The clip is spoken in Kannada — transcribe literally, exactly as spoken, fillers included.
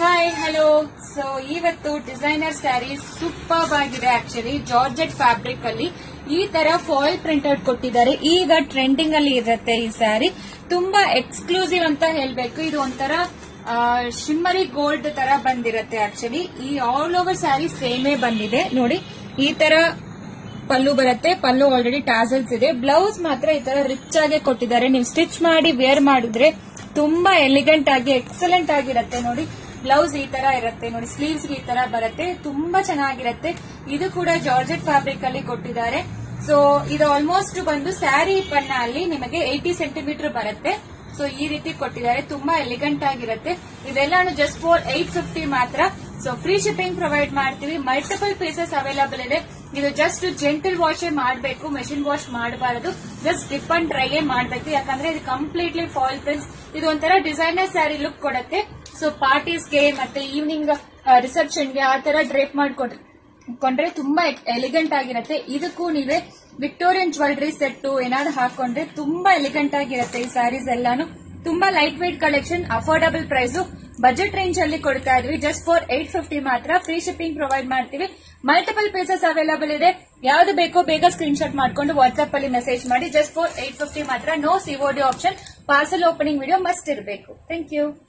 Hi hello. ಸೊ ಇವತ್ತು ಡಿಸೈನರ್ ಸ್ಯಾರೀಸ್ ಸೂಪರ್ ಆಗಿದೆ. ಆಕ್ಚುಲಿ ಜಾರ್ಜೆಟ್ ಫ್ಯಾಬ್ರಿಕ್ ಅಲ್ಲಿ ಈ ತರ ಫಾಯಿಲ್ ಪ್ರಿಂಟೆಡ್ ಕೊಟ್ಟಿದ್ದಾರೆ. ಈಗ ಟ್ರೆಂಡಿಂಗ್ ಅಲ್ಲಿ ಇರುತ್ತೆ ಈ ಸ್ಯಾರಿ. ತುಂಬಾ ಎಕ್ಸ್ಕ್ಲೂಸಿವ್ ಅಂತ ಹೇಳ್ಬೇಕು. ಇದು ಒಂಥರ ಶಿಮ್ಮರಿ ಗೋಲ್ಡ್ ತರ ಬಂದಿರುತ್ತೆ. ಆಕ್ಚುಲಿ ಈ ಆಲ್ ಓವರ್ ಸ್ಯಾರಿ ಸೇಮೇ ಬಂದಿದೆ ನೋಡಿ. ಈ ತರ ಪಲ್ಲು ಬರುತ್ತೆ. ಪಲ್ಲು ಆಲ್ರೆಡಿ ಟಾಸಲ್ಸ್ ಇದೆ. ಬ್ಲೌಸ್ ಮಾತ್ರ ಈ ತರ ರಿಚ್ ಆಗಿ ಕೊಟ್ಟಿದ್ದಾರೆ. ನೀವು ಸ್ಟಿಚ್ ಮಾಡಿ ವೇರ್ ಮಾಡಿದ್ರೆ ತುಂಬಾ ಎಲಿಗೆಂಟ್ ಆಗಿ ಎಕ್ಸಲೆಂಟ್ ಆಗಿರುತ್ತೆ ನೋಡಿ. ಬ್ಲೌಸ್ ಈ ತರ ಇರುತ್ತೆ ನೋಡಿ. ಸ್ಲೀವ್ಸ್ ಈ ತರ ಬರುತ್ತೆ. ತುಂಬಾ ಚೆನ್ನಾಗಿರುತ್ತೆ. ಇದು ಕೂಡ ಜಾರ್ಜೆಟ್ ಫ್ಯಾಬ್ರಿಕ್ ಅಲ್ಲಿ ಕೊಟ್ಟಿದ್ದಾರೆ. ಸೊ ಇದು ಆಲ್ಮೋಸ್ಟ್ ಬಂದು ಸ್ಯಾರಿ ಪನ್ನ ಅಲ್ಲಿ ನಿಮಗೆ ಏಟಿ ಸೆಂಟಿಮೀಟರ್ ಬರುತ್ತೆ. ಸೊ ಈ ರೀತಿ ಕೊಟ್ಟಿದ್ದಾರೆ. ತುಂಬಾ ಎಲಿಗೆಂಟ್ ಆಗಿರುತ್ತೆ. ಇದೆಲ್ಲಾನು ಜಸ್ಟ್ ಫಾರ್ ಏಟ್ ಫಿಫ್ಟಿ ಮಾತ್ರ. ಸೊ ಫ್ರೀ ಶಿಪ್ಪಿಂಗ್ ಪ್ರೊವೈಡ್ ಮಾಡ್ತೀವಿ. ಮಲ್ಟಿಪಲ್ ಪೀಸಸ್ ಅವೈಲಬಲ್ ಇದೆ. ಇದು ಜಸ್ಟ್ ಜೆಂಟಲ್ ವಾಶ್ ಮಾಡಬೇಕು, ಮೆಷಿನ್ ವಾಶ್ ಮಾಡಬಾರದು. ಜಸ್ಟ್ ಡಿಪ್ ಅಂಡ್ ಡ್ರೈ ಮಾಡಬೇಕು. ಯಾಕಂದ್ರೆ ಇದು ಕಂಪ್ಲೀಟ್ಲಿ ಫಾಯಿಲ್ ಪ್ರಿಂಟ್ಸ್. ಇದು ಒಂಥರ ಡಿಸೈನರ್ ಸ್ಯಾರಿ ಲುಕ್ ಕೊಡುತ್ತೆ. ಸೊ ಪಾರ್ಟೀಸ್ಗೆ ಮತ್ತೆ ಈವ್ನಿಂಗ್ ರಿಸೆಪ್ಷನ್ಗೆ ಆ ತರ ಡ್ರೇಪ್ ಮಾಡ್ಕೊಂಡ್ರೆ ತುಂಬಾ ಎಲಿಗೆಂಟ್ ಆಗಿರುತ್ತೆ. ಇದಕ್ಕೂ ನೀವೇ ವಿಕ್ಟೋರಿಯನ್ ಜ್ಯುವೆಲರಿ ಸೆಟ್ ಏನಾದ್ರು ಹಾಕೊಂಡ್ರೆ ತುಂಬಾ ಎಲಿಗೆಂಟ್ ಆಗಿರುತ್ತೆ. ಈ ಸ್ಯಾರೀಸ್ ಎಲ್ಲಾನು ತುಂಬಾ light weight collection, affordable price, budget range ಅಲ್ಲಿ ಕೊಡ್ತಾ ಇದ್ವಿ. ಜಸ್ಟ್ ಫಾರ್ ಏಟ್ ಫಿಫ್ಟಿ ಮಾತ್ರ. ಫ್ರೀ ಶಿಪ್ಪಿಂಗ್ ಪ್ರೊವೈಡ್ ಮಾಡ್ತೀವಿ. ಮಲ್ಟಿಪಲ್ ಪೀಸಸ್ ಅವೈಲಬಲ್ ಇದೆ. ಯಾವ್ದು ಬೇಕೋ ಬೇಗ ಸ್ಕ್ರೀನ್ ಶಾಟ್ ಮಾಡ್ಕೊಂಡು ವಾಟ್ಸ್ಆಪ್ ಅಲ್ಲಿ ಮೆಸೇಜ್ ಮಾಡಿ. ಜಸ್ಟ್ ಫಾರ್ ಏಟ್ ಫಿಫ್ಟಿ ಮಾತ್ರ. No COD option. Parcel opening video must ಇರಬೇಕು. Thank you.